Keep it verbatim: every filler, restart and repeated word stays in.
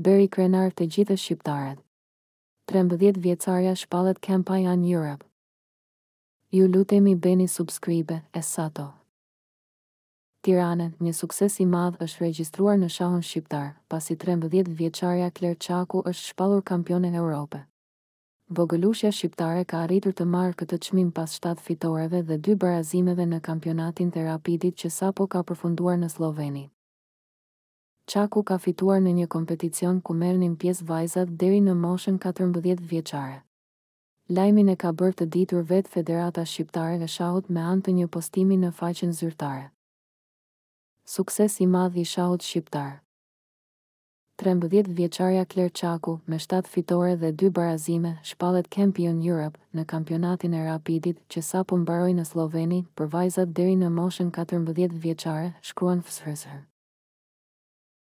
Beri krenar të gjithë shqiptaret. trembëdhjetë vjecarja shpallet Kampion Europe. Ju lutemi bëni subscribe, Essato. Tirana, një sukses i madh është regjistruar në shahun shqiptar, pasi trembëdhjetë vjeçarja Klerçaku është shpallur kampione Europe. Vogëlushja shqiptare ka arritur të marrë këtë çmim pas shtatë fitoreve dhe dy barazimeve në kampionatin të rapidit që sapo ka përfunduar në Sloveni. Çaku ka fituar në një kompeticion ku merrnin pjesë vajzat deri në moshën katërmbëdhjetë vjeçare. Lajmin e ka bërë të ditur vetë Federata Shqiptare e Shahut me anë të një postimi në faqen zyrtare. Sukses i madh i shahut shqiptar. trembëdhjetë vjeçarja Klerçaku, me shtatë fitore dhe dy barazime, shpallet Kampion Europe në kampionatin e rapidit që sapo mbaroi në Sloveni për vajzat deri në moshën katërmbëdhjetë vjeçare, shkruan F S R.